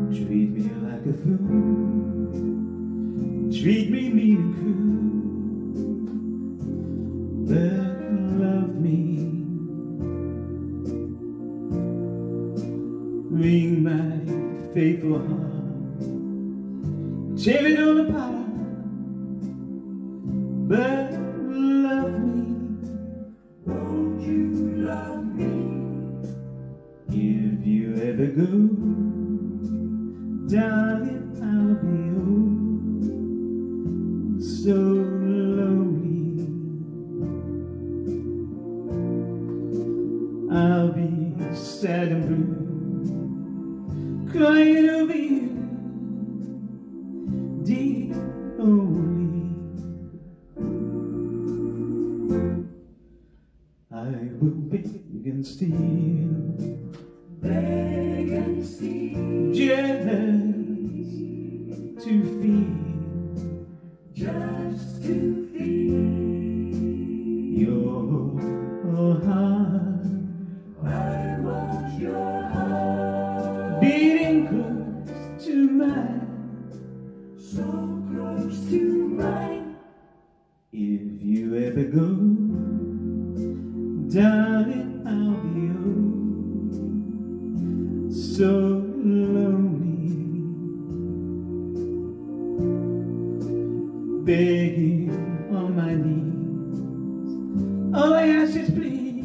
Treat me like a fool, treat me mean and cruel, but love me. Ring my faithful heart, tear it all apart, but love me. Won't you love me? If you ever go, darling, I'll be oh so lonely. I'll be sad and blue, crying over you, dear only. I will beg and steal, Beg and steal, just to feel, just to feel your heart I want your heart beating close to mine. so close to mine. If you ever go, darling, I'll be oh so lonely, begging on my knees. All I ask is please,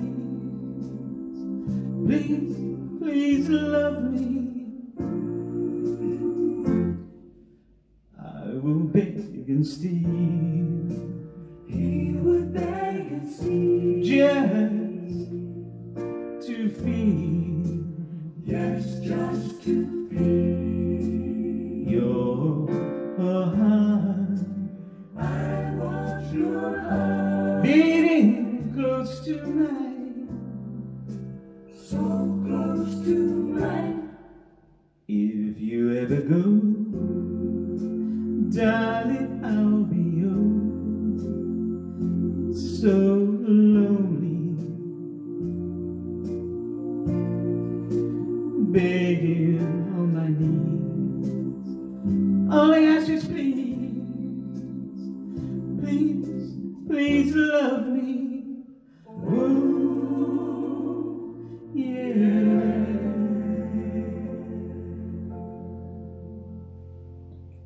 please, please love me. I will beg and steal, He would beg and steal, just to feel yes, just to feel your heart I want your heart beating close to mine. so close to mine. If you ever go, darling, I'll be oh so lonely, begging on my knees. All I ask is please, please, please love me. Oh,